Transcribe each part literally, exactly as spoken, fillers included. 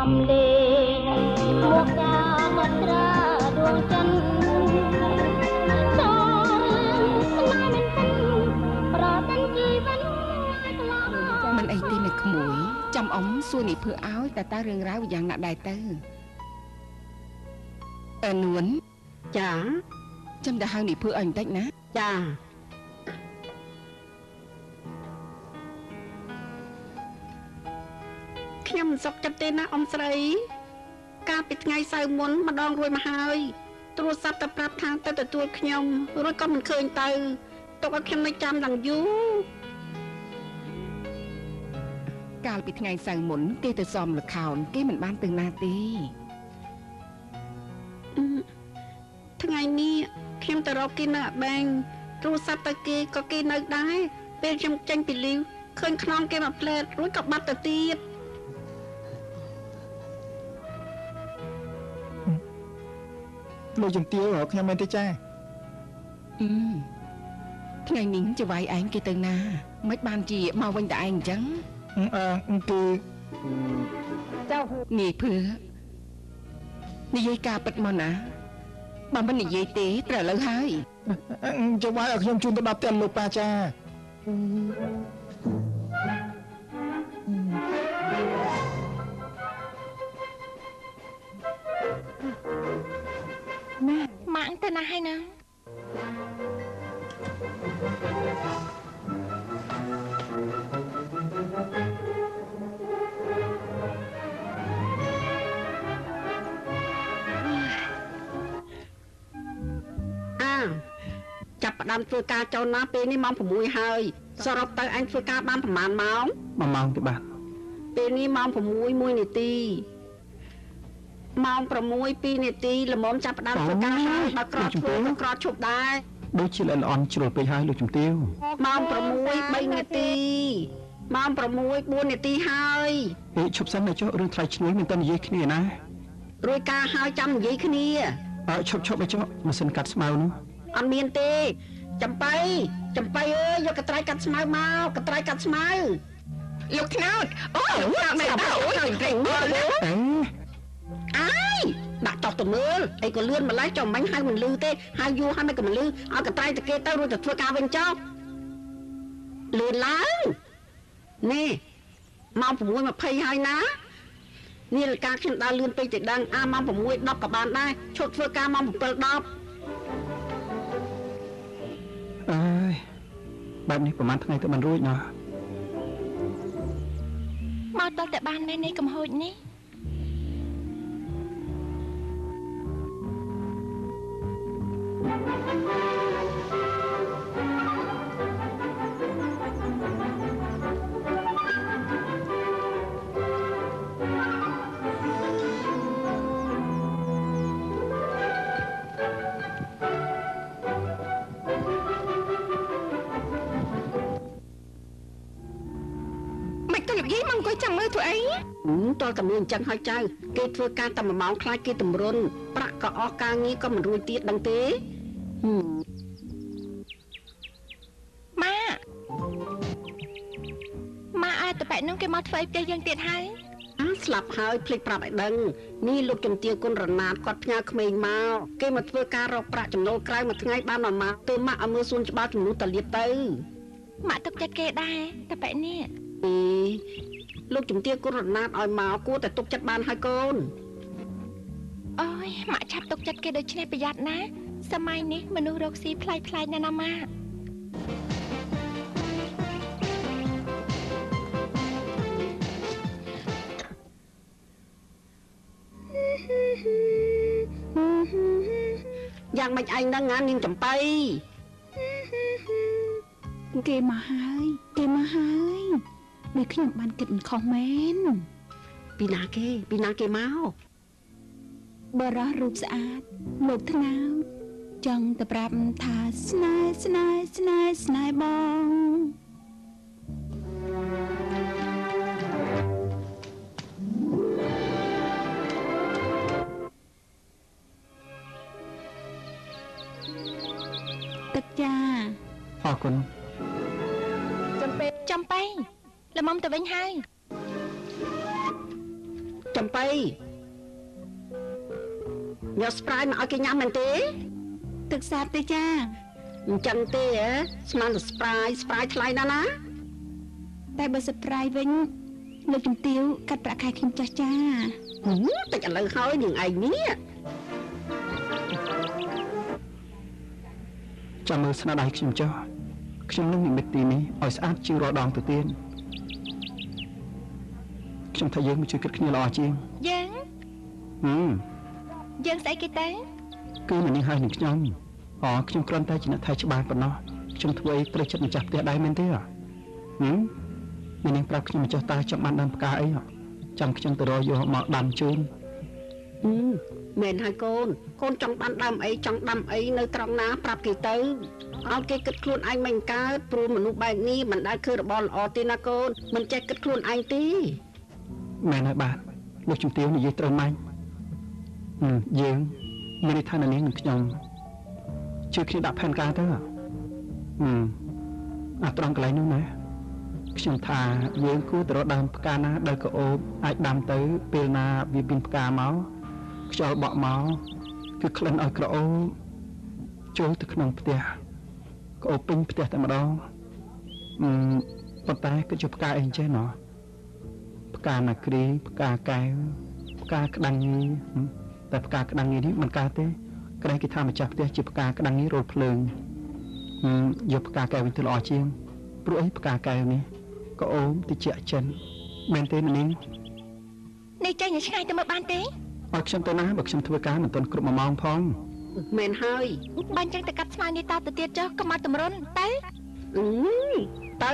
សំលេងមកការមត្រាដួងចិនសរស្នេហ៍មិនពិនប្រតិជីវិតមិនអីទេអ្នកក្មួយចាំអ៊ំសួរនេះភឿឲ្យតែតើរឿងរ៉ាវយ៉ាងណាដែរទៅអឺនួនចាចាំតែហៅនេះភឿឲ្យបន្តិចណាចាខ្ញុំមិនសុខចិត្តទេណាអ៊ំស្រីកាលពីថ្ងៃសៅរ៍មុនម្ដងរួចមកហើយទូរស័ព្ទទៅប្រាប់ថាទៅទទួលខ្ញុំរួចក៏មិនឃើញទៅទុកឲ្យខ្ញុំនៅចាំដល់យូរកាលពីថ្ងៃសៅរ៍មុនគេទៅសមលខោនគេមិនបានទៅណាទេថ្ងៃនេះខ្ញុំទៅរកគេនៅអាបែងទូរស័ព្ទទៅគេក៏គេនៅដែរពេលខ្ញុំចេញពីលីវឃើញខ្នងគេមកផ្លែតរួចក៏បាត់ទៅទៀតលោកជំទាវខ្ញុំមែនទេចាអឺថ្ងៃនេះចៅវាយឯងគេទៅណាមិនបានជាមកវិញតែឯងអញ្ចឹងអឺគឺចៅនេះភឿនិយាយការពិតមកណាបើមិននិយាយទេត្រូវលើហើយចៅវាយឲ្យខ្ញុំជូនទៅដល់ផ្ទះលោកប៉ាចាម៉ាម៉ាក់ទៅណាហើយណាចាប់ផ្ដើមធ្វើការចូលណាពេលនេះម៉ោងប្រាំមួយហើយសរុបទៅអញធ្វើការបានប្រហែលម៉ោងមួយម៉ោងទេបាទពេលនេះម៉ោងប្រាំមួយមួយនាទីម៉ោងប្រាំមួយពីរនាទីល្មមចាប់ផ្ដើមធ្វើការហើយបើក្រត់ធ្វើក៏ក្រត់ឈប់ដែរដូចជាល្អិនល្អន់ជ្រុលពេកហើយលោកជំទាវម៉ោងប្រាំមួយបីនាទីម៉ោងប្រាំមួយបួននាទីហើយហេឈប់សិនណាចុះរឿងថ្លៃឈ្នួលមិនទៅនិយាយគ្នាណារួចការហើយចាំនិយាយគ្នាអើឈប់ឈប់ឲ្យចុះម៉ាស៊ីនកាត់ស្មៅនោះអត់មានទេចំបៃចំបៃអើយយកកត្រៃកាត់ស្មៅមកកត្រៃកាត់ស្មៅលោកខ្នោតអូលោកមិនដល់អូយត្រេកមើលណាអាយដាក់ចោះទៅមើលអីក៏លឿនម្លេះចុះមិញហៅមិនលឺទេហៅយូរហើយមិនក៏មិនលឺឲ្យកត្រៃទៅគេទៅរួចទៅធ្វើការវិញចុះលឿនឡើងនេះម៉ោងប្រាំមួយម្ភៃហើយណានេះលការខ្ញុំដើរលឿនពេកទៅដឹងអាម៉ោងប្រាំមួយដប់ក៏បានដែរឈប់ធ្វើការម៉ោងប្រាំពីរដប់អើយបែបនេះប្រហែលថ្ងៃទៅបានរួចណោះមកដល់តែបានមែននៃកំហូចនេះចាំមើលធ្វើអីតើតែមើលអញ្ចឹងហើយចៅគេធ្វើការតែមួយម៉ោងខ្លាចគេតម្រុនប្រាក់ក៏អស់ការងារក៏មិនរួចទៀតដឹងទេម៉ាម៉ាអើតបែកនោះគេមកធ្វើអីផ្ទះយើងទៀតហើយអាស្លាប់ហើយភ្លេចប្រាប់ឲ្យដឹងនេះលោកជំទាវគុណរណាតគាត់ផ្ញើក្មេងមកគេមកធ្វើការរកប្រាក់ចំណូលក្រៅមួយថ្ងៃបានមួយម៉ោងទៅម៉ាក់ឲ្យមើលសួនច្បារចំនួនតលៀបទៅម៉ាក់ទុកចិត្តគេដែរតបែកនេះអីលោកជំទាវគុណរណាតឲ្យមកគួរតែទុកចិត្តបានហើយកូនអូយម៉ាក់ឆាប់ទុកចិត្តគេដូចនេះប្រយ័ត្នណាសម័យនេះមនុស្សរកស៊ីផ្លាយផ្លាយណាស់ណាម៉ាក់យ៉ាងមិនឯងដឹងណានាងចំបៃគេមកហើយគេមកហើយដូចខ្ញុំបានគិតមិនខុសមែនពីណាគេពីណាគេមកបរោះរូបស្អាតលោកថ្នោតចង់ទៅប្រាប់ថាស្នេហ៍ស្នេហ៍ស្នេហ៍ស្នេហ៍បងទឹកចាអរគុណចំពេចំពេល្មមទៅវិញហើយจำไปยาสปรายมาเอากินยามันเต้ตึกแซบเต้จ้าจังเต้สมันสปรายสปรายทลายนะนะแต่เบอร์สปรายវិញលោកជំទាវកាត់ប្រាក់ខែខ្ញុំចាស់ចាតែឥឡូវហើយនឹងឯងនេះចាំមើលស្នាដៃខ្ញុំចុះខ្ញុំនឹងនិមិត្តទីនេះឲ្យស្អាតជាងរាល់ដងទៅទៀតខ្ញុំថាយើងមកជួយគិតគ្នាល្អជាងយើងហឹមយើងស្អីគេទៅគឺម្នេះហើយនឹងខ្ញុំអូខ្ញុំគ្រាន់តែជាអ្នកថៃច្បាស់ប៉ុណ្ណោះខ្ញុំធ្វើអីត្រូវចិត្តម្ចាស់ផ្ទះដែរមែនទេហ៎មីនាងប្រាប់ខ្ញុំម្ចាស់តើចង់បានដើមផ្កាអីចាំខ្ញុំទៅរកយកមកដាំជូនមែនហើយកូនកូនចង់បានដើមអីចង់ដាំអីនៅត្រង់ណាប្រាប់គេទៅឲ្យគេគិតខ្លួនឯងមិនកើតព្រោះមនុស្សបែបនេះមិនដែលឃើញរបស់ល្អទេណាកូនមិនចេះគិតខ្លួនឯងទេមែនហើយបាទលោកជំទាវនិយាយត្រូវម៉ាញ់យើងមានន័យថានាងនិងខ្ញុំជួយគ្នាដាក់ផែនការទៅហឹមអាត្រង់កន្លែងនោះណាខ្ញុំថាយើងគួរទៅរកដើមផ្កាណាដែលក្អូបអាចដាំទៅពេលណាវាមានផ្កាមកខ្យល់បក់មកគឺក្លិនឲ្យក្រអូបចូលទៅក្នុងផ្ទះក្អូបពេញផ្ទះតែម្ដងអឺប៉ុន្តែគឺជាផ្កាអីចេះណោះផ្កាណាគ្រីផ្កាកែវផ្កាក្តាំងងីតែផ្កាក្តាំងងីនេះមិនកើតទេក្រែងគេថាម្ចាស់ផ្ទះជាផ្កាក្តាំងងីរលភ្លើងយកផ្កាកែវវិញទៅល្អជាងព្រោះអីផ្កាកែវនេះក៏អូមតិចចិនមែនទេនាងនេះចេញឆ្ងាយទៅមើលបានទេឲ្យខ្ញុំទៅណាបើខ្ញុំធ្វើការមិនទាន់គ្រប់មួយម៉ោងផងមែនហើយបាញ់ចឹងទៅកាត់ស្មៅនេះតទៅទៀតចុះកុំឲ្យតម្រុនទៅអឺទៅ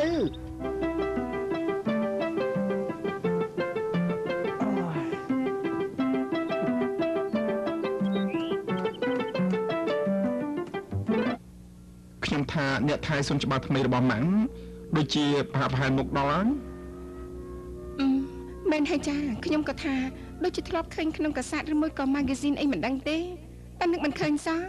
ខ្ញុំថាអ្នកថៃសុនច្បាប់ថ្មីរបស់ម៉ាំងដូចជាប្រហាក់ប្រហែលមុខដល់ហើយអឺមែនហើយចាខ្ញុំក៏ថាដូចជាធ្លាប់ឃើញក្នុងកាសែតឬមួយក៏ម៉ាហ្គាស៊ីនអីមិនដឹងទេតែនឹកមិនឃើញសោះ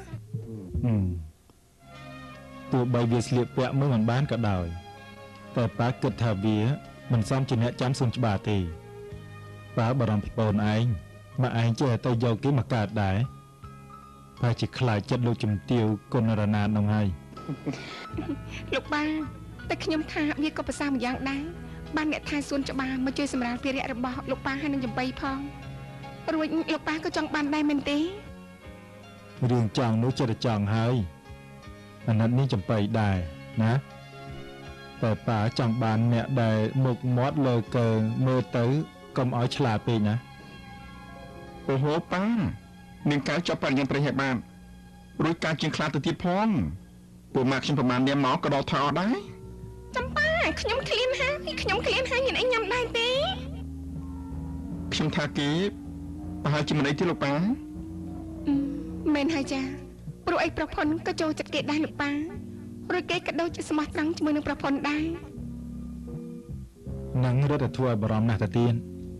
ទោះបីវាស្លៀកពាក់មើលមិនបានក៏ដោយតែប៉ាគិតថាវាមិនសមជាអ្នកចាំសុនច្បាប់ទេប៉ាបារម្ភពីបងឯងមកឯងចេះតែយកគេមកកើតដែរប៉ាជាខ្លាចចិត្តលោកជំទាវគុណរណាននោះហើយលោកបាតែខ្ញុំថាវាក៏ប្រសាម្យ៉ាងដែរបានអ្នកថែសួនច្បារមកជួយសម្រាលភារៈរបស់លោកប៉ាហើយនឹងចំបៃផងរួចលោកប៉ាក៏ចង់បានដែរមែនទេរឿងចង់នោះចិត្តចង់ហើយអាណិតនេះចំបៃដែរណាតែប៉ាចង់បានអ្នកដែលមុខមាត់លើកើមើលទៅកុំឲ្យឆ្លាតពេកណាអូហូប៉ានាងកៅចាប់បរិញ្ញាបត្រឲ្យបានរួចការជាងខ្លាទៅទៀតផងពួកម៉ាក់ខ្ញុំប្រមាណនាមមកក៏ដល់ថោដែរចាំប៉ាខ្ញុំឃ្លានហើយខ្ញុំឃ្លានហើយមានអីញ៉ាំដែរទេខ្ញុំថាគេប្រហែលជាមិនអីទេលោកប៉ាមែនហើយចាព្រោះអីប្រពន្ធក៏ចូលចិត្តគេដែរលោកប៉ារួចគេក៏ដូចជាស្មោះត្រង់ជាមួយនឹងប្រពន្ធដែរនឹងរត់ទៅធ្វើឲ្យបារម្ភណាស់ទៅទៀត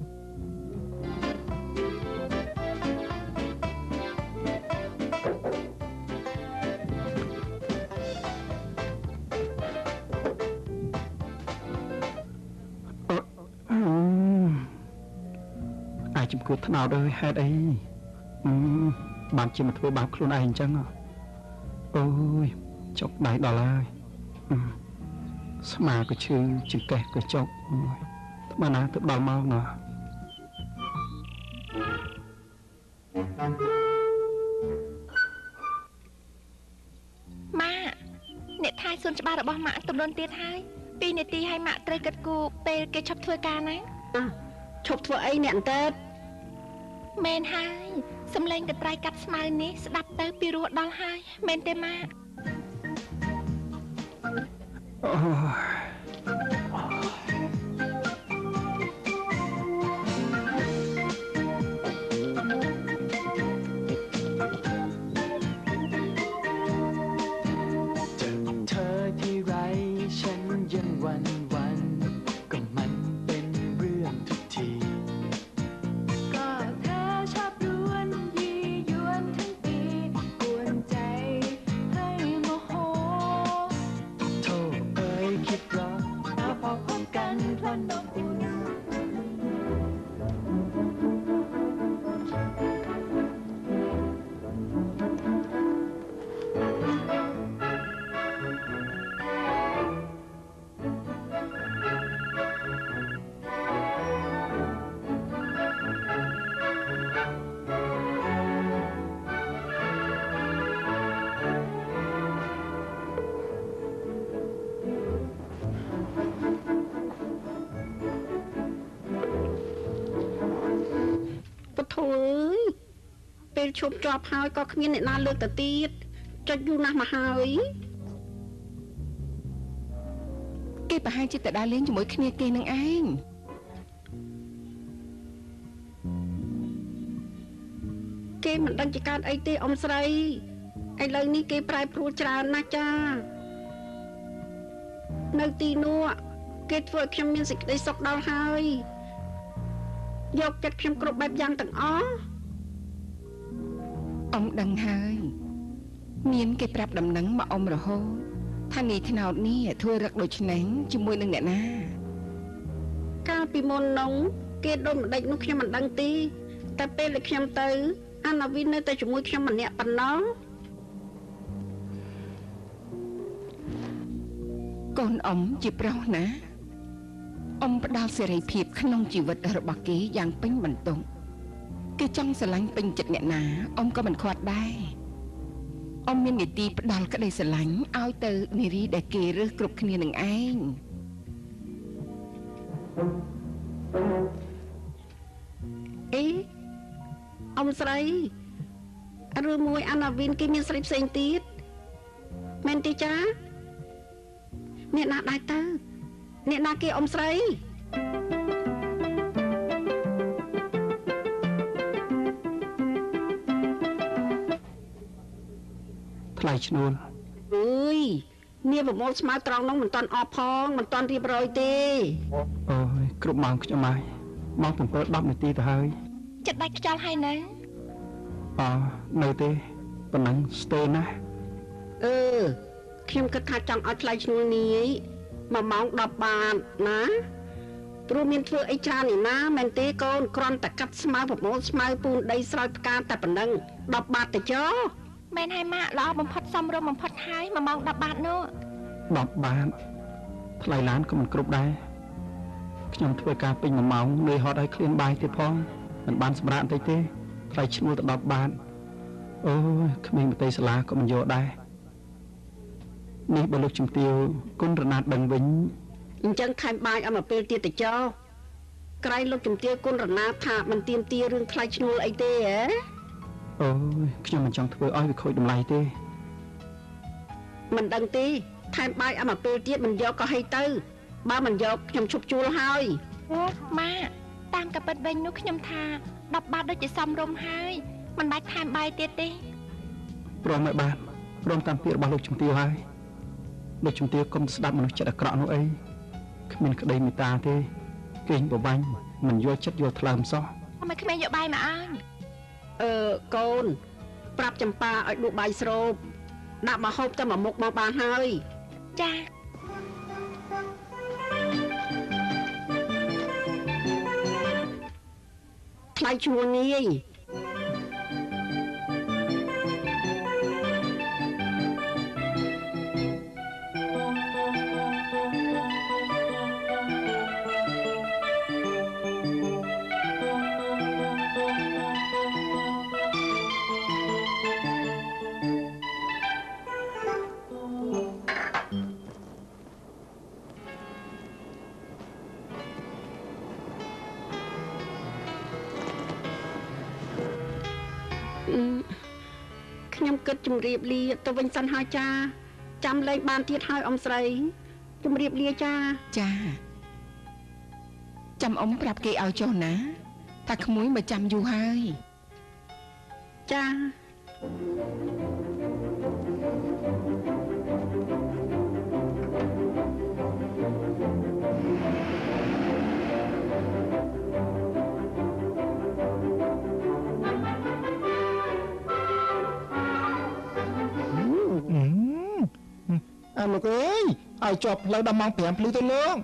ជំគួតថ្នោតអើយហេតុអីបានជាមកធ្វើបាបខ្លួនឯងអញ្ចឹងអូយចុកដៃដល់ហើយស្មាក៏ឈឺចង្កេះក៏ចុកត្បិតណាទៅដល់មកណាម៉ាក់អ្នកថែសួនច្បាររបស់ម៉ាក់ទំនុនទៀតហើយពីរនាទីឲ្យម៉ាក់ត្រូវគិតគូរពេលគេឈប់ធ្វើការណាឈប់ធ្វើអីអ្នកអន្ទើមែនហើយសំឡេងកត្រៃកាត់ស្មៅនេះស្ដាប់ទៅពីរោះដល់ហើយមែនទេម៉ាក់เธอที่ไรฉันยังหวั่นหวั่นก็มันเป็นเรื่องทุกทีก็เธอชอบรวนยียวนทั้งปีกวนใจให้โมโหโธ่เอ้ยคิดร้ពេលឈប់ជាប់ហើយក៏គ្មានអ្នកណាលើកទៅទៀតចុចយូរណាស់មកហើយគេប្រហែលជាទៅដើរលេងជាមួយគ្នាគេនឹងឯងគេមិនដឹងជាកើតអីទេអ៊ំស្រីឥឡូវនេះគេប្រែប្រួលច្រើនណាស់ចានៅទីនោះគេធ្វើឲ្យខ្ញុំមានសេចក្តីសុខដល់ហើយយកចិត្តខ្ញុំគ្រប់បែបយ៉ាងទាំងអស់អ៊ំដឹងហើយមានគេប្រាប់ដំណឹងមកអ៊ំរហូតថានីថ្នោតនេះធ្វើរឹកដូចឆ្នែងជាមួយនឹងអ្នកណាកាលពីមុននោះគេដូចម្ដេចនោះខ្ញុំមិនដឹងទេតែពេលដែលខ្ញុំទៅអាណាវីននៅតែជាមួយខ្ញុំម្នាក់ប៉ុណ្ណោះកូនអ៊ំជាប្រុសណាអ៊ំផ្ដល់សេរីភាពក្នុងជីវិតរបស់គេយ៉ាងពេញបន្ទុកគេចង់ស្រឡាញ់ពេញចិត្តអ្នកណាអ៊ំក៏មិនខាត់ដែរអ៊ំមាននីតិផ្ដល់ក្តីស្រឡាញ់ឲ្យទៅនារីដែលគេរើសគ្រប់គ្នានឹងឯងអេអ៊ំស្រីរឿងមួយអាណាវីនគេមានស្រីផ្សេងទៀតមែនទេចាអ្នកណាដែរទៅអ្នកណាគេអ៊ំស្រីថ្លៃឈ្នួលអើយនាងប្រមូលស្មៅត្រង់នោះមិនតាន់អបផងមិនតាន់រៀបរយទេអូយគ្រប់ម៉ោងខ្ញុំហើយម៉ោងbảyដប់នាទីទៅហើយចិត្តដាច់ខ្យល់ហើយនៅអនៅទេប៉ុណ្ណឹងស្ទើរណាស់អឺខ្ញុំគិតថាចង់ឲ្យថ្លៃឈ្នួលនេះមួយម៉ោងដប់បាតណាព្រោះមានធ្វើអីច្រើននេះណាមែនទេកូនគ្រាន់តែកាត់ស្មៅប្រមូលស្មៅពូនដីស្រោចផ្កាតែប៉ុណ្ណឹងដប់បាតទៅចុះមែនហើយម៉ាក់ល្អបំផុតសំរុំបំផុតហើយមួយម៉ោងដប់បាតនោះដប់បាតថ្លៃឡានក៏មិនគ្រប់ដែរខ្ញុំធ្វើការពេញមួយម៉ោងលុយហត់ឲ្យឃ្លានបាយទៀតផងមិនបានសម្រាប់បន្តិចទេថ្លៃឈ្នួលទៅដប់បាតអូយក្មេងមតីសាលាក៏មិនយកដែរនេះបើលោកជំទាវគុណរណាត់ដឹងវិញអញ្ចឹងខែមបាយឲ្យមកពេលទៀតទៅចុះក្រៃលោកជំទាវគុណរណាត់ថាមិនទៀមទារឿងថ្លៃឈ្នួលអីទេហ៎អូយខ្ញុំមិនចង់ធ្វើឲ្យវាខូចតម្លៃទេមិនដឹងទេខែមបាយឲ្យមកពេលទៀតមិនយកក៏ហីទៅបើមិនយកខ្ញុំឈប់ជួលហើយអូម៉ាតាមកាពិតវិញនោះខ្ញុំថាដប់បាតដូចជាសំរុំហើយមិនបាច់ថែមបាយទៀតទេព្រមឲ្យបានព្រមតាមពាក្យរបស់លោកជំទាវហើយលោកជំទាវកុំស្ដាប់មនុស្សចិត្តអាក្រក់នោះអីគ្មានក្តីមេត្តាទេគេងបបាញ់មិនយល់ចិត្តយល់ថ្លើមសោះทำไมគ្មានយកបាយមកអើអឺកូនប្រាប់ចម្ប៉ាឲ្យដួសបាយស្រូបដាក់មកហូបតែមួយមុខមកបានហើយចាថ្លៃឈ្នួលនាយខ្ញុំគិតជម្រាបលាទៅវិញសិនហើយចាចាំលេងបានទៀតហើយអ៊ំស្រីជម្រាបលាចាចាចាំអ៊ំប្រាប់គេឲ្យចុះណាតែក្មួយមកចាំយូរហើយចាអាលោកអើយឲ្យជាប់ផ្លូវដល់ម៉ោងប្រាំភ្លឺទៅលោក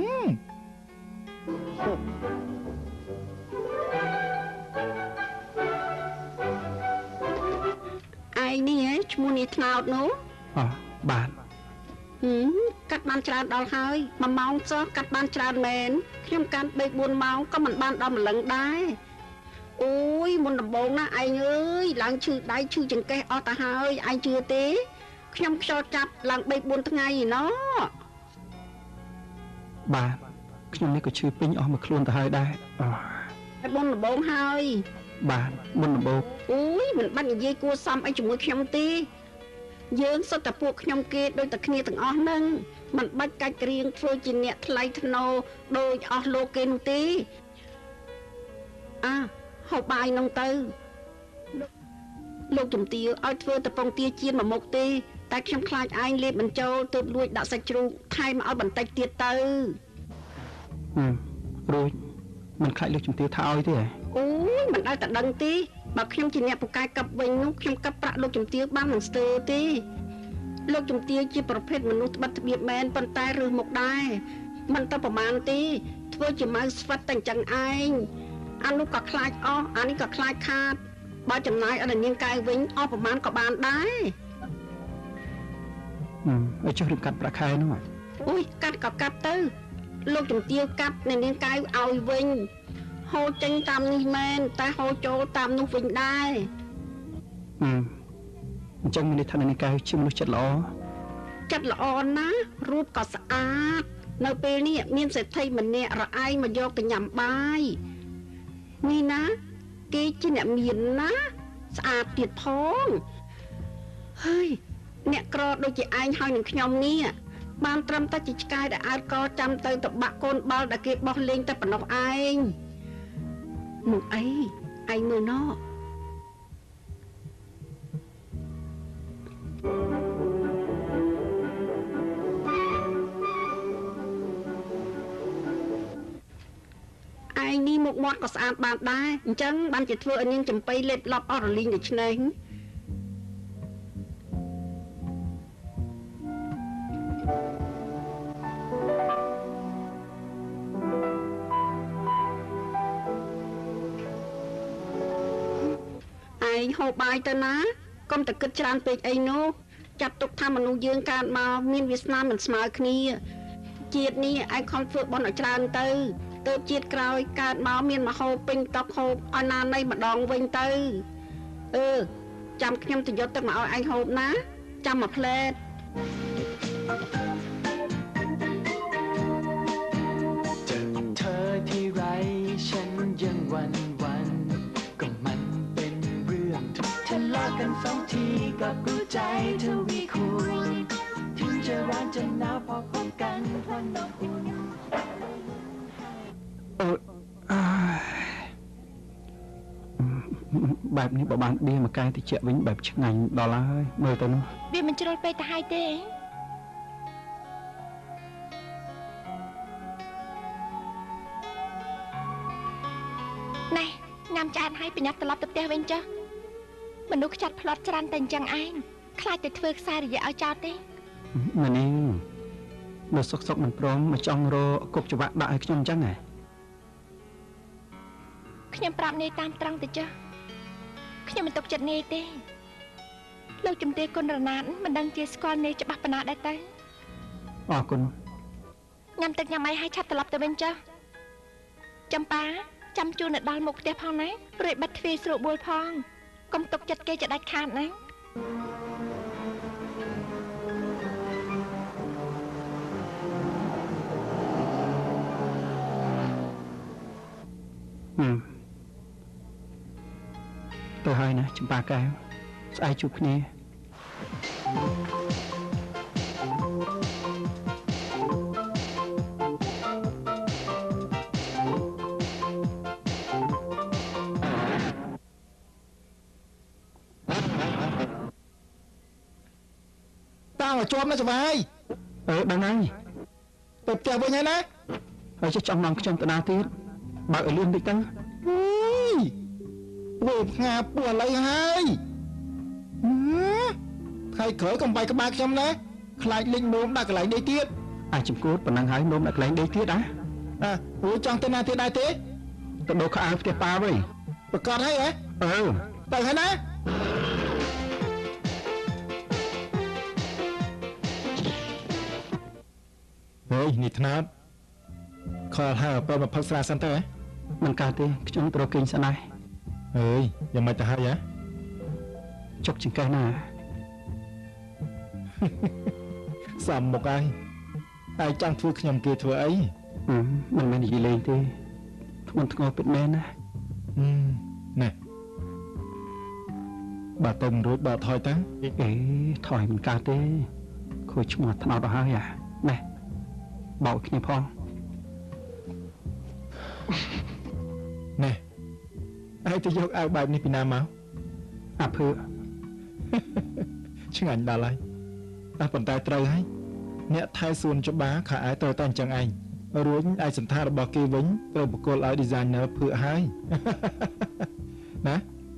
ឯងនេះឈ្មោះនេះថ្នោតនោះអបានហឹមកាត់បានច្រើនដល់ហើយមួយម៉ោងសោះកាត់បានច្រើនមែនខ្ញុំកាត់បីបួនម៉ោងក៏មិនបានដល់ម្លឹងដែរអូយមុនដំបូងណាឯងអើយឡើងឈឺដៃឈឺចង្កេះអស់ទៅហើយឯងជឿទេខ្ញុំខ្យល់ចាប់ឡើងបីបួនថ្ងៃណោះបាទខ្ញុំនេះក៏ឈឺពេញអស់មួយខ្លួនទៅហើយដែរអូតែមុនដំបូងហើយបាទមុនដំបូងអូយមិនបាច់និយាយគួរសមអីជាមួយខ្ញុំទេយើងសុទ្ធតែពួកខ្ញុំគេដូចតែគ្នាទាំងអស់ហ្នឹងមិនបាច់កាច់ក្រៀងធ្វើជាអ្នកថ្លៃថ្នូរដោយអស់លោកគេនោះទេអាហូបបាយនោះទៅលោកជំទាវឲ្យធ្វើតពងទាចៀនមួយមុខទេតែខ្ញុំខ្លាចឯងលេបបញ្ចូលទើបលួចដាក់សាច់ជ្រូកថែមឲ្យបន្តិចទៀតទៅហឹមរួចមិនខ្លាចលោកជំទាវថាឲ្យទេអូយមិនដែលតែដឹងទេបើខ្ញុំជាអ្នកពូកែកាប់វិញនោះខ្ញុំកាប់ប្រាក់លោកជំទាវបានមិនស្ទើរទេលោកជំទាវជាប្រភេទមនុស្សត្បិតត្បៀបមែនប៉ុន្តែរើសមុខដែរមិនទៅប្រមាណទេធ្វើជាម៉ៅស្វិតតែអញ្ចឹងឯងអានោះក៏ខ្លាចអស់អានេះក៏ខ្លាចខាតបើចំណាយឲ្យនាងកែវវិញអស់ប្រមាណក៏បានដែរហឹមឲ្យចុះរឿងកាត់ប្រាក់ខែនោះអូយកាត់ក៏កាត់ទៅលោកជំទាវកាត់នាងកែវឲ្យវិញហូរចេញតាមនេះមែនតែហូរចូលតាមនោះវិញដែរហឹមអញ្ចឹងមានន័យថានាងកែវជាមនុស្សចិត្តល្អចិត្តល្អណាស់រូបក៏ស្អាតនៅពេលនេះមានសេដ្ឋីម្នាក់រអែងមកយកទៅញ៉ាំបាយនេះណាគេជាអ្នកមានណាស្អាតទៀតផងហើយអ្នកក្រដូចជាឯងហើយនឹងខ្ញុំនេះបានត្រឹមតែជាឆ្កែដែលអើតកចាំទៅតបាក់កូនបាល់ដែលគេបោះលេងតែប៉ុណ្ណោះឯងនោះអីឯងមើលណោះឯងនេះមុខមាត់ក៏ស្អាតបានដែរអញ្ចឹងបានជាធ្វើឲ្យនាងចំបៃលេបឡប់អស់រលីងដូច្នេះឯងហូបបាយទៅណាកុំតែគិតច្រើនពេកអីនោះចាត់ទុកថាមនុស្សយើងកើតមកមានវាសនាមិនស្មើគ្នាជាតិនេះឯងខំធ្វើបន់ឲ្យច្រើនទៅទៅជាតិក្រោយកើតមកមានមហោបពេញតុកហូបឲ្យណានៃម្ដងវិញទៅអឺចាំខ្ញុំទៅយកទឹកមកឲ្យឯងហូបណាចាំមួយផ្លែតเธอที่ไรฉันยังหวันหวันก็มันเป็นเรื่องทุกทะเลาะกันสองทีก็รู้ใจเธอวีคูถึงจะร้อนจะหนาวพอพบกันเพราะน้องอุ่นបែបនេះបើបានបៀមកែតិចវិញបែបឆ្ងាញ់ដល់ហើយមើលទៅនោះវាមិនជ្រុលពេកទៅហើយទេណែញ៉ាំឆ្អែតហើយប្រញាប់ត្រឡប់ទៅផ្ទះវិញចុះមនុស្សខ្ចាត់ផ្លត់ច្រើនតែអញ្ចឹងឯងខ្លាចទៅធ្វើខ្សែរយៈឲ្យចោលទេម៉ែនាងនៅសុកសុកមិនព្រមមកចង់រកគប់ច្បាក់ដាក់ឲ្យខ្ញុំអញ្ចឹងហ៎ខ្ញុំប្រាប់នាយតាមត្រង់ទៅចុះខ្ញុំមិនទុកចិត្តនាយទេលោកជំទាវគុណរណាតមិនដឹងជាស្គាល់នាយច្បាស់ប៉ុណ្ណាដែរទៅអរគុណញ៉ាំទឹកញ៉ាំអីឲ្យឆាប់ត្រឡប់ទៅវិញចុះចំប៉ាចាំជួលនៅដល់មុខផ្ទះផងណារួចបិទទ្វារស្រួលបួលផងកុំទុកចិត្តគេចដាច់ខាតណាហឹមទៅហើយណាចំប៉ាកែវស្អែកជួបគ្នាតាមកជាប់ណាសវាយអឺដឹងហើយទៅផ្ទះវិញហើយណាហើយចេះចង់នាំខ្ញុំទៅណាទៀតបើកឲ្យលឿនតិចទៅអីធ្វើផ្ងាពោះឥឡូវហើយថ្ងៃក្រោយកុំបាយក្បាលខ្ញុំណាខ្លាចលេងនោមដាក់កន្លែងដេកទៀតអាចចំគួតប៉ុណ្ណឹងហើយនោមដាក់កន្លែងដេកទៀតណាអើព្រោះចង់ទៅណាទៀតដែរទេទៅដូរខោអាវផ្ទះប៉ាវិញប្រកាសហើយហ៎អឺទៅហើយណាហេនេះថ្នោតខលហើបើមកផឹកស្រាសិនទៅហ៎មិនកើតទេខ្ញុំត្រូវគេងស្នេហ៍អើយយ៉ាងម៉េចទៅហើយហ៎ចុកចង្កេះណាសំមុខហើយតែចង់ធ្វើខ្ញុំគេធ្វើអីមិនមែននិយាយលេងទេធ្ងន់ធ្ងរពិតមែនណាណែ bà từng rồi bà thôi tán ê thôi mình cao thế khôi chung mặt nào đó hơi à nè bảo kia phong nè ai tôiយកអាវបែបនេះពីណាមកអាភើឆ្ងាញ់ដល់ហើយតែប៉ុន្តែត្រូវហើយអ្នកថែសួនច្បារខោអាវត្រូវតែអញ្ចឹងឯងរួចឯកសណ្ឋានរបស់គេវិញត្រូវបកគលឲ្យ designer ភឿហើយណា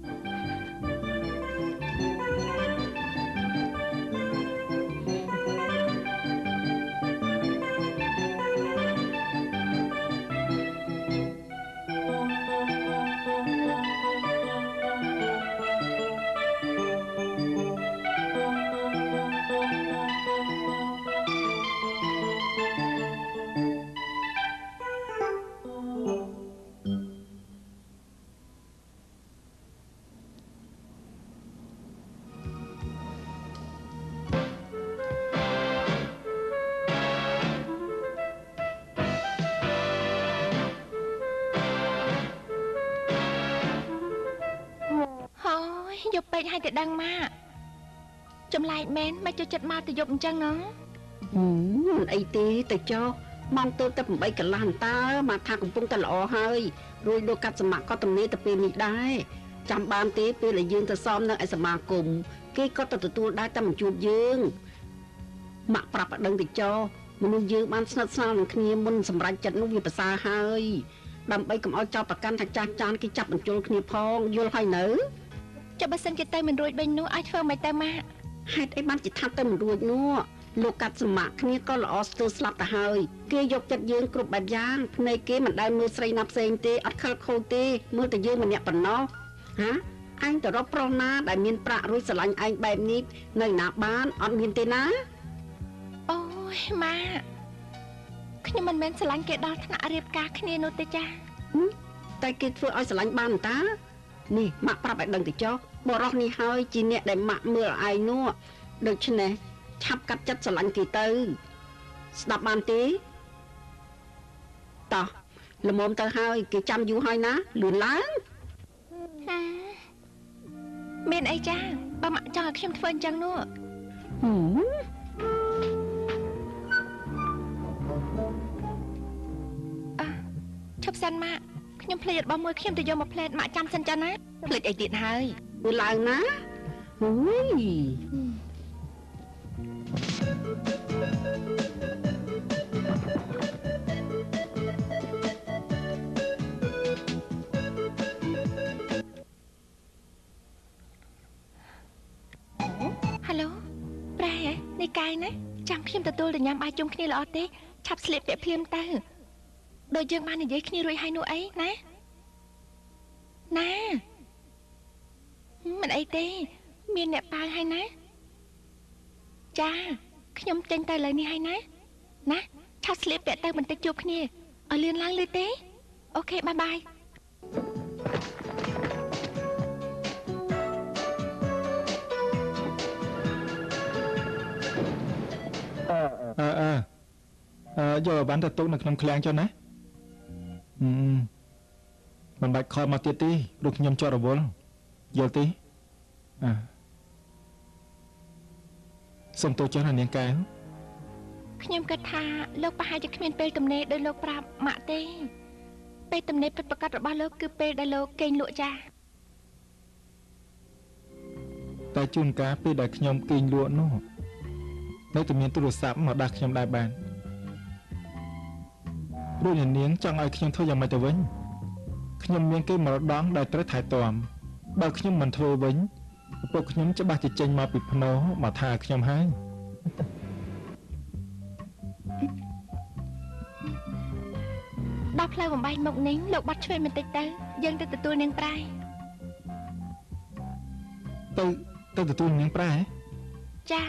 យកពេកឲ្យតែដឹងមកចម្លែកមែនមកចូលចិត្តមកទៅយប់អញ្ចឹងហ៎មិនអីទេទៅចុះម៉ោងទៅតែប្រាំបីកន្លះតើមកថាកំពុងតែល្អហើយរួចលោកកាត់សមត្ថក៏ទំនេរទៅពេលនេះដែរចាំបានទេពេលដែលយើងទៅសមនៅឯសមាគមគេក៏ទៅទទួលដែរតែមិនជួបយើងម៉ាក់ប្រាប់ឲ្យដឹងទៅចុះមនុស្សយើងបានស្និទ្ធស្នាលនឹងគ្នាមុនសម្រាប់ចិត្តនោះវាប្រសើរហើយដើម្បីកុំឲ្យចោទប្រកាន់ថាចាស់ចានគេចាប់បញ្ជុលគ្នាផងយល់ហើយនៅចាំបើសិនគេទៅមិនរួចវិញនោះឲ្យធ្វើមិនទៅម៉ាក់ហេតុអីបានជាថាទៅមិនរួចនោះលោកកាត់សមត្ថគ្នាក៏ល្អស្ទើរស្លាប់ទៅហើយគេយកចិត្តយើងគ្រប់បែបយ៉ាងភ្នែកគេមិនដែលមើលស្រីណាផ្សេងទេអត់ខិលខូចទេមើលតែយើងម្នាក់ប៉ុណ្ណោះហាអញទៅរកប្រុសណាដែលមានប្រាក់រួចស្រឡាញ់ឯងបែបនេះនៅណាបានអត់មានទេណាអូយម៉ាខ្ញុំមិនមែនស្រឡាញ់គេដល់ថ្នាក់រៀបការគ្នានោះទេចាតែគេធ្វើឲ្យស្រឡាញ់បានតានេះម៉ាក់ប្រាប់ឲ្យដឹងទៅចុះបរោះនេះហើយជាអ្នកដែលម៉ាក់មើលឯងនោះដូច្នេះឆាប់កាត់ចិត្តស្រឡាញ់គេទៅស្ដាប់បានទេតោះល្មមទៅហើយគេចាំយូរហើយណាលឿនឡើងមានអីចាបើម៉ាក់ចង់ឲ្យខ្ញុំធ្វើអញ្ចឹងនោះអឺឈប់សិនម៉ាក់ខ្ញុំភ្លេចរបស់មួយខ្ញុំទៅយកមកផ្លែតម៉ាក់ចាំសិនចាណាភ្លេចអីទៀតហើយលឿនឡើងណាហ៊ូយហៅឡូប្រែនេះកាយណាចាំខ្ញុំទទួលទៅញ៉ាំបាយជុំគ្នាល្អទេឆាប់ស្លៀកពាក់ភ្លាមទៅដូចយើងបាននិយាយគ្នារួចហើយនោះអីណាណាមិនអីទេមានអ្នកប៉ាវហើយណាចាខ្ញុំចេញទៅលើនេះហើយណាណាឆាប់ស្លៀកពាក់ទៅបន្តិចជួបគ្នាឲ្យលឿនឡើងលឿនទេអូខេបាយបាយអឺអឺអឺយកបានទៅទុកនៅក្នុងឃ្លាំងចុះណាហឹមមិនបាច់ខលមកទៀតទេព្រោះខ្ញុំជាប់រវល់យល់ទេអើសុំទោសចាស់ណានាងកែវខ្ញុំគិតថាលោកប្រហែលជាគ្មានពេលទំនេរដោយលោកប្រាប់ម៉ាក់ទេពេលទំនេរពិតប្រាកដរបស់លោកគឺពេលដែលលោកគេងលក់ចាស់តែជួនកាលពេលដែលខ្ញុំគេងលក់នោះនៅតែមានទូរស័ព្ទមកដាក់ខ្ញុំដែរបានព្រោះនាងចង់ឲ្យខ្ញុំធ្វើយ៉ាងម៉េចទៅវិញខ្ញុំមានគេមរដងដែលត្រូវថែទាំបើខ្ញុំមិនធ្វើវិញឪពុកខ្ញុំច្បាស់ជាចេញមកពីភ្នោមកថាខ្ញុំហើយដល់ផ្លូវបំបែកមុខនេះលោកបាត់ឆ្វេងបន្តិចទៅយើងទៅទទួលនាងប្រែទៅទៅទទួលនាងប្រែចា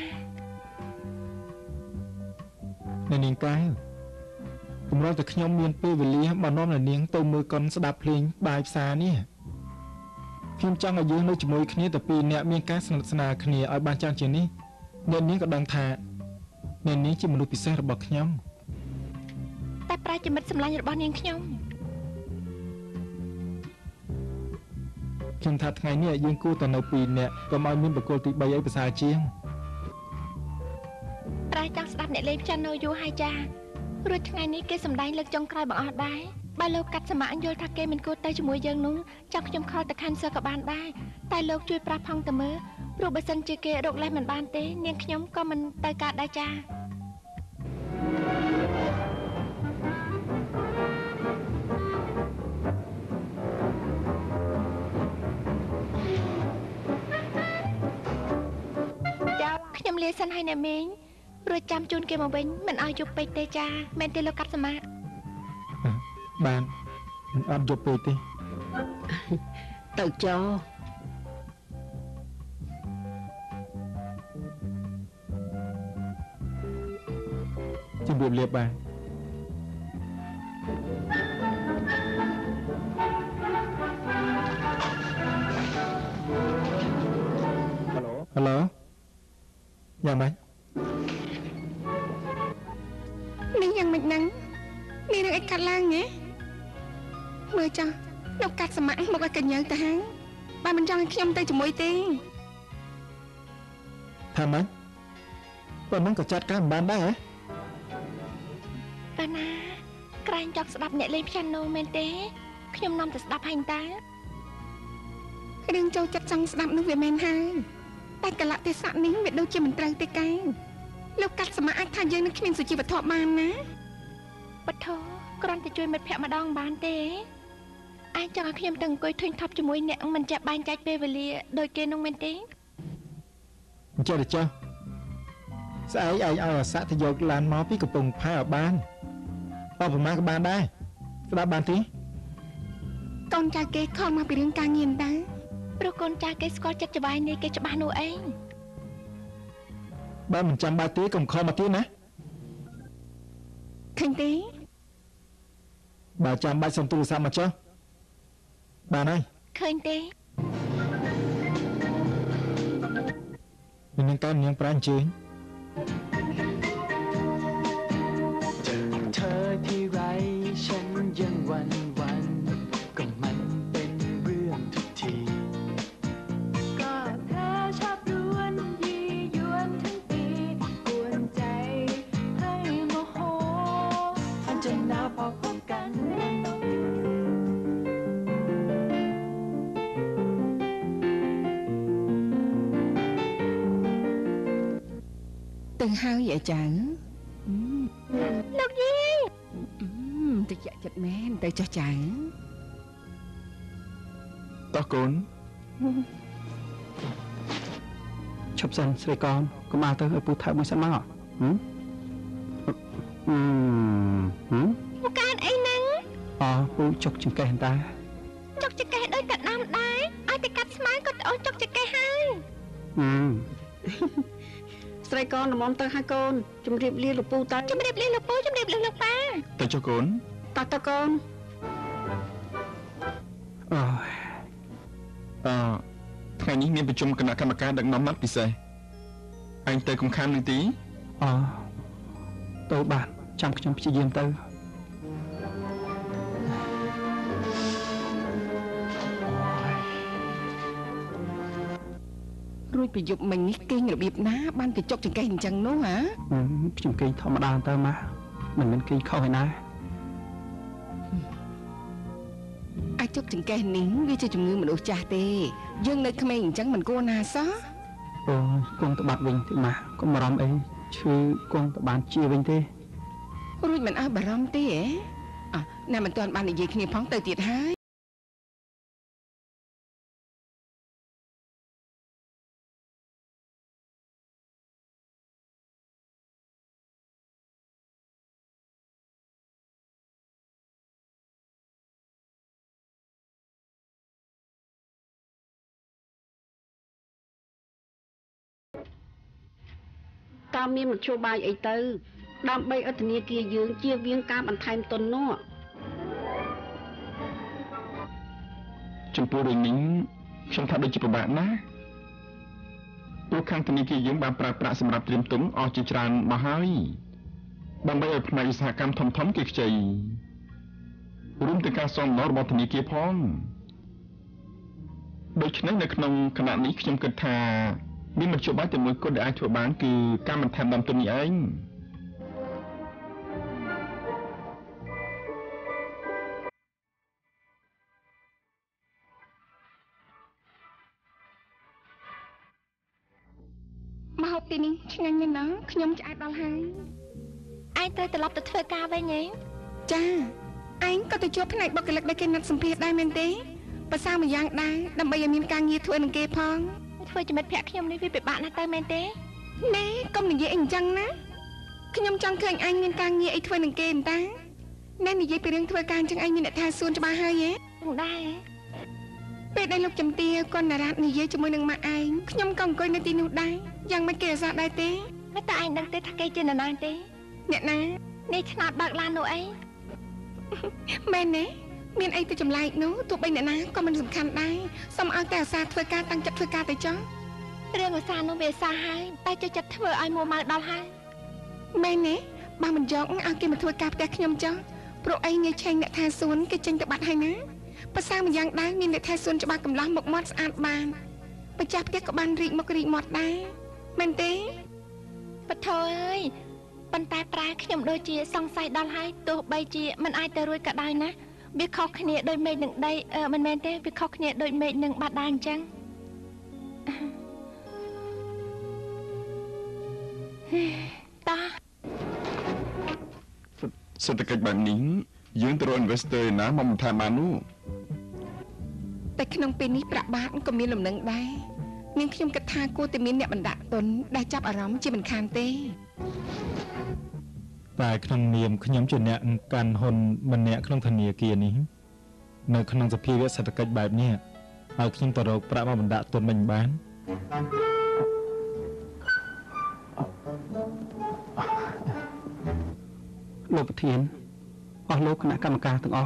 នាងកែវកម្រតែខ្ញុំមានពេលវេលាបើនាំនាងទៅមើលកុនស្ដាប់ភ្លេងបាយផ្សារនេះខ្ញុំចង់ឲ្យយើងនៅជាមួយគ្នាតែពីរនាក់មានការស្និទ្ធស្នាលគ្នាឲ្យបានច្រើនជាងនេះអ្នកនាងក៏ដឹងថាអ្នកនាងជាមនុស្សពិសេសរបស់ខ្ញុំតែប្រាជ្ញមិត្តសម្លាញ់របស់នាងខ្ញុំខ្ញុំថាថ្ងៃនេះយើងគួរតែនៅពីរនាក់កុំឲ្យមានបុគ្គលទីបីឲ្យប្រសើរជាងប្រែចង់ស្ដាប់អ្នកលេងចាន់នៅយូរហើយចារួចថ្ងៃនេះគេសម្ដែងលើកចុងក្រោយបងអស់ដែរបើលោកកាត់សម័យយល់ថាគេមិនគួរទៅជាមួយយើងនោះចាំខ្ញុំខលទៅខាន់សើក៏បានដែរតែលោកជួយប្រាប់ផងទៅមើលព្រោះបើសិនជាគេរកលេសមិនបានទេនាងខ្ញុំក៏មិនទៅកើតដែរចាខ្ញុំលាសិនហើយអ្នកមេងរួចចាំជូនគេមកវិញមិនឲ្យយប់ពេកទេចាមែនទេលោកកាត់សម័យបានមិនអត់យប់ពេកទេទៅចោជម្រាបលាបាទហៅឡូយ៉ាងម៉េចនេះយ៉ាងម៉េចហ្នឹងនេះរឿងអីកាត់ឡើងហ៎មើលចាស់លោកកាត់សម័យមកឲ្យកញ្ញើទៅហើយបើមិនចង់ឲ្យខ្ញុំទៅជាមួយទេថាម៉េចប៉ុណ្ណឹងក៏ចាត់ការមិនបានដែរហ៎តាណាក្រែងចង់ស្ដាប់អ្នកលេងព្យ៉ាណូមែនទេខ្ញុំនាំទៅស្ដាប់ហើយតារឿងចូលចិត្តចង់ស្ដាប់នោះវាមែនហើយតែកលៈទេសៈនេះវាដូចជាមិនត្រូវទេកែលោកកាត់សម័យអាចថាយើងនឹងគ្មានសុជីវធម៌បានណាបថោគ្រាន់តែជួយមិត្តភក្តិម្ដងបានទេអាចចង់ឲ្យខ្ញុំទៅអង្គុយធុញថប់ជាមួយអ្នកមិនចេះបែងចែកពេលវេលាដូចគេនោះមែនទេអញ្ចឹងទៅចុះស្អែកឯងឲ្យអាស័កទៅយកឡានមកពីកំពង់ផែឲ្យបានអបប្រមាណក៏បានដែរស្ដាប់បានទេកូនចៅគេខំមកពីរឿងការងារតាព្រោះកូនចៅគេស្គាល់ចិត្តច្បាយនេះគេច្បាស់នោះឯងបើមិនចាំបាច់ទេកុំខំមកទៀតណាឃើញទេបើចាំបាច់សុំទូរស័ព្ទមកចុះបានហើយឃើញទេមានការនាងប្រាំអញ្ជើញเธอที่ไรฉันยังวันวันก็มันเป็นเรื่องทุกทีก็เธอชอบรวนยียวนทั้งปีกวนใจให้โมโหอันจะหนาวพอพบกันទៅហើយអាចារ្យលោកយាយតិចចិត្តមែនទៅចុះចៅតោះកូនឈប់សិនស្រីកូនកុំឲ្យទៅឲ្យពូថើមួយសិនមកហឹមហឹមហឹមមកកើតអីហ្នឹងអូពូចុកចង្កេះតាចុកចង្កេះដូចកាត់ដើមដែរឲ្យទៅកាត់ស្មៅក៏អូនចុកចង្កេះហើយហឹមស្រីកូនល្មមទៅហើយកូនជំរាបលាលោកពូតើជំរាបលាលោកពូជំរាបលាលោកប៉ាទៅចុះកូនតើតើកូនអូអឺថ្ងៃនេះមានប្រជុំគណៈកម្មការដឹកនាំម៉ាត់ពិសេសអញទៅកំខាននឹងទីអូទៅបាទចាំខ្ញុំព្យាយាមទៅរួចប្រយុទ្ធមិញនេះគេងរបៀបណាបានទៅចុកចង្កេះអញ្ចឹងនោះហ៎ខ្ញុំគេងធម្មតាទៅម៉ាមិនមិនគេងខុសឯណាអាចចុកចង្កេះនេះវាជាជំងឺមនុស្សចាស់ទេយើងនៅក្មេងអញ្ចឹងមិនគួរណាសោះអូគង់ទៅបាត់វិញទេម៉ាកុំបារម្ភអីឈឺគង់ទៅបានជាវិញទេរួចមិនអើបារម្ភទេហ៎អ่ะណាមិនទាន់បាននិយាយគ្នាផងទៅទៀតហើយតើមានមធ្យោបាយអីទៅដើម្បីឲ្យធនាគារយើងជៀសវាងការបន្ថែមទុននោះចំពោះរឿងនេះខ្ញុំថាដូចជាពិបាកណាស់ព្រោះខាងធនាគារយើងបានប្រើប្រាក់សម្រាប់ត្រៀមទុនអស់ជាច្រើនមកហើយដើម្បីឲ្យផ្នែកឧស្សាហកម្មធំធំគេខ្ចីរួមទាំងការសងដំណរបស់ធនាគារផងដូច្នេះនៅក្នុងគណៈនេះខ្ញុំគិតថាមានមធ្យោបាយតែមួយគត់ដែលអាចធ្វើបានគឺការបន្ថែមដើមទុននេះឯងមកហូបទីនេះឆ្ងាញ់ណាស់ខ្ញុំឆ្អែតដល់ហើយឯងត្រូវត្រឡប់ទៅធ្វើការវិញហ៎ចាឯងក៏ទៅជួបផ្នែកបុគ្គលិកដែលគេណាត់សម្ភាសដែរមែនទេភាសាមួយយ៉ាងដែរដើម្បីឲ្យមានការងារធ្វើនឹងគេផងធ្វើជាមិត្តភក្តិខ្ញុំនេះវាពិបាកណាស់ទៅមែនទេណែកុំនិយាយអីអញ្ចឹងណាខ្ញុំចង់ឃើញឯងមានការងារអីធ្វើនឹងគេតាណែនិយាយពីរឿងធ្វើការអញ្ចឹងឯងមានអ្នកថាសួនច្បាស់ហើយហ៎មិនដែរពេលដែលលោកចំទាគាត់ណារ៉ាត់និយាយជាមួយនឹងម៉ាក់ឯងខ្ញុំក៏អង្គុយនៅទីនោះដែរយ៉ាងមិនគេអាសាដែរទេតែឯងដឹងទេថាគេជានរណាទេអ្នកណានេះឆ្នោតបើកឡាននោះអីមែនទេមានអីទៅចម្លែកនោះទោះបីអ្នកណាក៏មិនសំខាន់ដែរសូមឲ្យតែអាសាធ្វើការតាំងចិត្តធ្វើការទៅចុះរឿងអាសានោះវាអាសាហើយតែចូលចិត្តធ្វើឲ្យមួម៉ៅដល់ហើយមែនទេបើមិនយកឲ្យគេមកធ្វើការផ្ទះខ្ញុំចុះព្រោះអីងាយឆេងអ្នកថែសួនគេចេញទៅបាត់ហើយណាភាសាមួយយ៉ាងដែរមានអ្នកថែសួនច្បាស់កំឡោះមុខមាត់ស្អាតបានម្ចាស់ផ្ទះក៏បានរីកមុខរីកមាត់ដែរមែនទេបថោអើយប៉ុន្តែប្រាខ្ញុំដូចជាសង្ស័យដល់ហើយទោះបីជាមិនអាចទៅរួចក៏ដោយណាវាខុសគ្នាដោយមេឃនិងដីមិនមែនទេវាខុសគ្នាដោយមេឃនិងបាត់ដែរអញ្ចឹងតាសេដ្ឋកិច្ចបែបនេះយើងទៅរក investor ណាមកបន្ថែមបាននោះតែក្នុងពេលនេះប្រាក់បាតក៏មានលំនឹងដែរនាងខ្ញុំគិតថាគួរតែមានអ្នកបណ្ដាក់ទុនដែលចាប់អារម្មណ៍ជាមិនខានទេតែក្នុងនាមខ្ញុំជាអ្នកកាន់ហ៊ុនម្នាក់ក្នុងធនាគារនេះនៅក្នុងសភាវៈសេដ្ឋកិច្ចបែបនេះឲ្យខ្ញុំទៅរកប្រាក់មកបណ្ដាក់ទុនមិនបានលោកប្រធានអស់លោកគណៈកម្មការទាំងអស់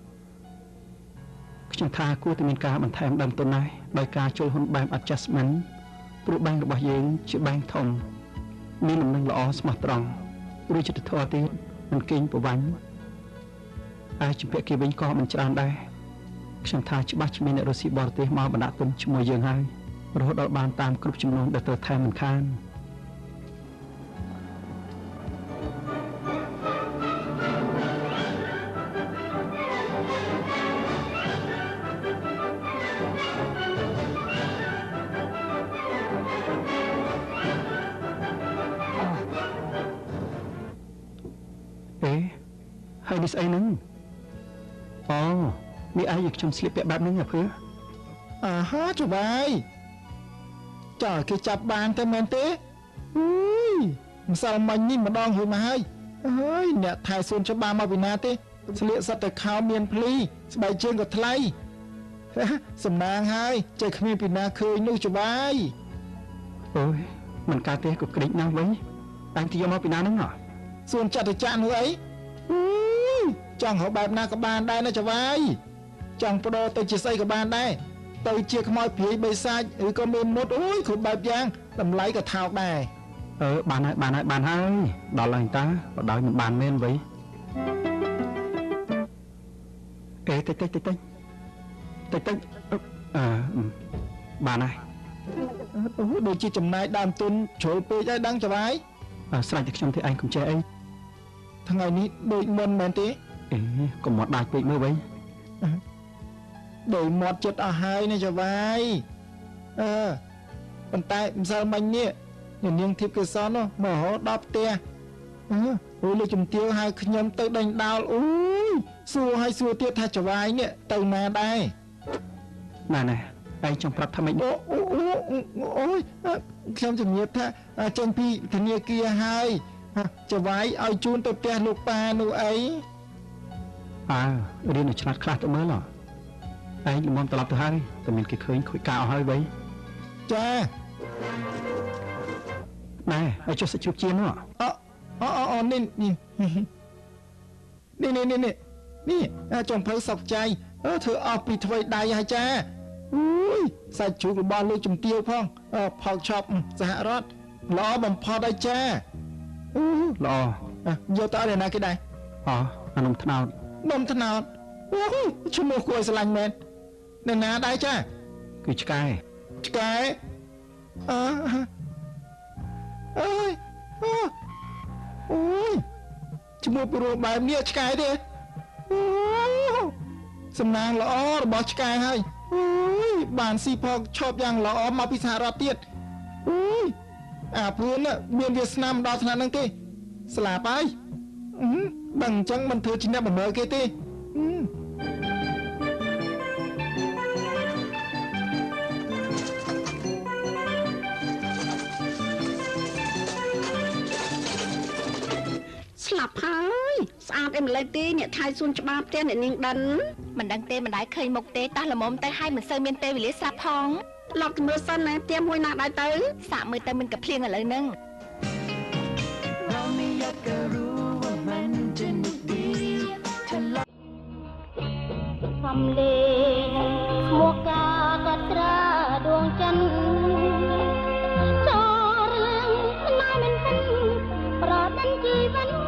ខ្ញុំថាគួរតែមានការបន្ថែមដើមទុនដែរដោយការចូលហ៊ុនបែប adjustment ព្រោះបែងរបស់យើងជាបែងធំមានដំណឹងល្អស្មោះត្រង់រួចចិត្តធម៌ទៀតមិនកេងប្រវ័ញ្ចអាចជំពាក់គេវិញក៏មិនច្រើនដែរខ្ញុំថាច្បាស់ជាមានអ្នករុស្ស៊ីបរទេសមកបណ្ដាក់ទុនជាមួយយើងហើយរហូតដល់បានតាមគ្រប់ចំនួនដែលត្រូវថែមមិនខានហើយនេះស្អីហ្នឹងអូនេះឯងខ្ញុំស្លៀកពាក់បែបហ្នឹងហ៎ភឿអាហាចុះបាយចោលគេចាប់បានតែមែនទេអុយម្សិលមិញនេះម្ដងរួចមកហើយអើយអ្នកថែសួនច្បារមកពីណាទេស្លៀកសិតតែខោមានភ្លីស្បែកជើងក៏ថ្លៃសំណាងហើយចេះគ្មានពីណាឃើញនោះចុះបាយអូយមិនកើតទេក៏ក្តិចណាស់វិញតែទីយកមកពីណាហ្នឹងហ៎សួនចតុចក្រនោះអីចង់រកបែបណាក៏បានដែរណាចៅវាយចង់បដូរទៅជាស្អីក៏បានដែរទៅជាខ្មោចព្រាយបិសាចឬក៏មានមុតអូយគ្រប់បែបយ៉ាងតម្លៃក៏ថោកដែរអឺបានហើយបានហើយបានហើយដល់ហើយតាបើដោយមិនបានមែនវិញអេតិចតិចតិចតិចតិចតិចអឺបានហើយអូដូចជាចំណាយដើមទុនជ្រុលពេកហើយដឹងចៅវាយស្រេចតែខ្ញុំធ្វើឯងកុំចេះអីថ្ងៃនេះដូចមុនមែនទេអេកុំមាត់ដាច់ពេកមើលវិញដោយមាត់ចិត្តអស់ហើយណាចៅវាយអឺប៉ុន្តែម្សិលមិញនេះនាងធីបកេសននោះមករហូតដល់ផ្ទះអឺអូលោកជំទាវហៅខ្ញុំទៅដេញដោលអូយសួរឲ្យសួរទៀតថាចៅវាយនេះទៅណាដែរណាណាឯងចង់ប្រាប់ថាម៉េចអូអូអូយខ្ញុំជំរាបថាចេញពីធនាគារហើយចៅវាយឲ្យជូនទៅផ្ទះលោកប៉ានោះអីអើរៀនឲ្យឆ្លាតខ្លះទៅមើលហ៎ឯងលំមត្រឡប់ទៅហើយតែមានគេឃើញខូចការអស់ហើយវិញចាណែឲ្យចុះសាច់ជ្រូកចៀននោះអូអូអូនេះនេះនេះនេះនេះនេះចង់ភៅសក់ចៃអឺធ្វើអស់ពីថ្វីដៃហើយចាអុយសាច់ជ្រូករបស់លោកជំទាវផងផោកឆប់សហរដ្ឋល្អបំផុតហើយចាអូល្អយកទៅឲ្យណាគេដែរអូអានំថ្នោតនំថ្នោតអូឈ្មោះគួរឲ្យស្រឡាញ់មែនអ្នកណាដែរចាខគឺឆ្កែឆ្កែអើអើយអូយជាមួយព្រោះបែបនេះឆ្កែទេអូសំណាងល្អរបស់ឆ្កែហើយអូយបានស៊ីផងឈប់យ៉ាងល្អមកពីសហរដ្ឋទៀតអូយអាព្រួនមានវាសនាមដល់ថ្នាក់ហ្នឹងទេស្លាប់ហើយដឹងអញ្ចឹងមិនធ្វើជាអ្នកបំរើគេទេស្លាប់ហើយស្អាតអីម្លេះទេអ្នកថៃសួនច្បារផ្ទះអ្នកនាងដិនមិនដឹងទេមិនដែលឃើញមុខទេតោះល្មមទៅឲ្យមិនសូវមានពេលវេលាស្លាប់ផងឡប់ទៅមើលសិនណាផ្ទះមួយណាដែរទៅសាកមើលទៅមិនកាភ្លៀងឥឡូវហ្នឹងเราไม่อยากจะรู้ว่ามันจะนึกดีถ้าลองសំលេងឈ្មោះកាកត្រាដួងចិនចូលរឿងស្នេហ៍មិនពិនប្រដិនជីវិត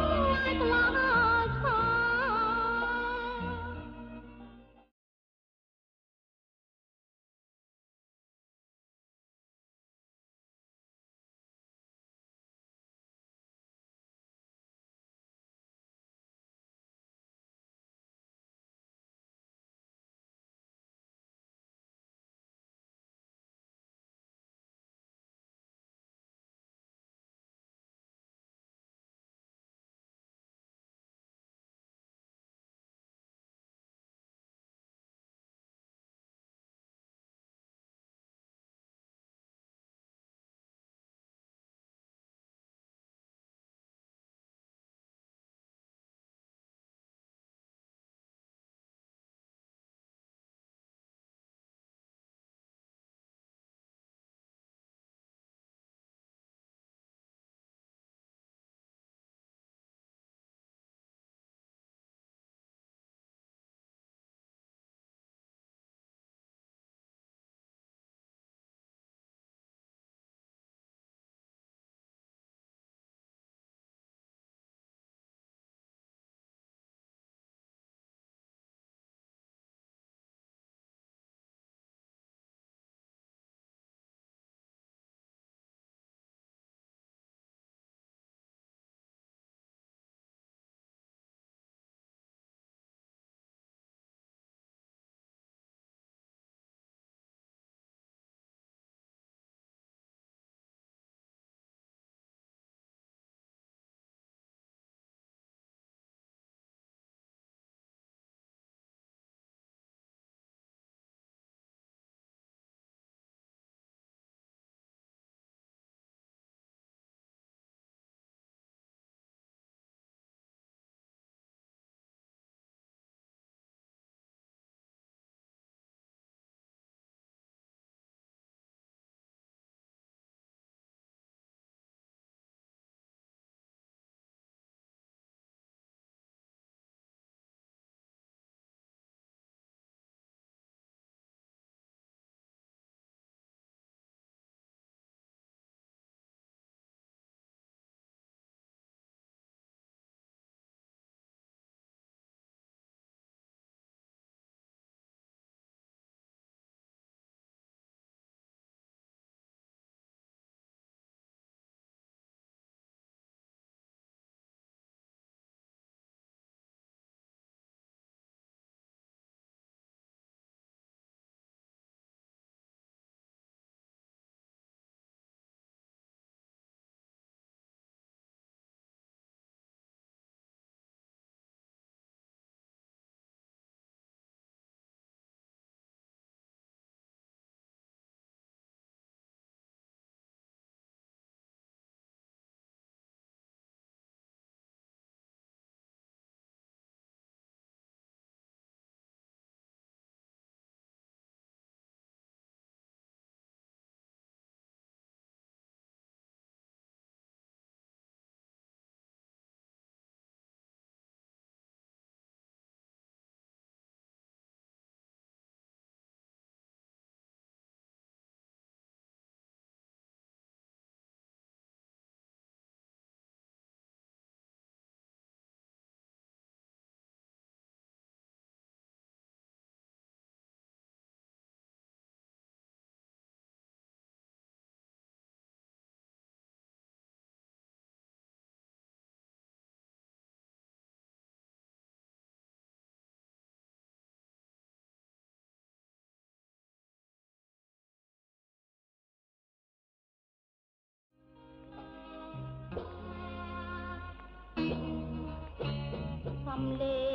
ំលេ